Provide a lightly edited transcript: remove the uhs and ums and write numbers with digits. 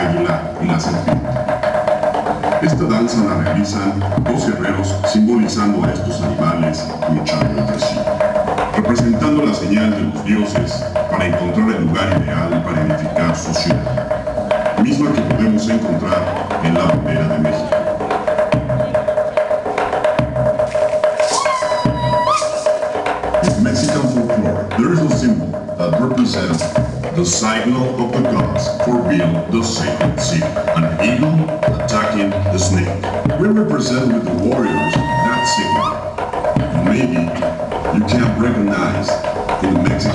águila y la serpiente. Esta danza la realizan dos guerreros simbolizando a estos animales luchando entre sí, representando la señal de los dioses para encontrar el lugar ideal para edificar su ciudad, misma que podemos encontrar en la bandera de México. In Mexican folklore, there is a symbol that represents the signal of the gods for build the sacred city, an eagle attacking the snake. We represent with the warriors that signal. Maybe you can recognize in the Mexican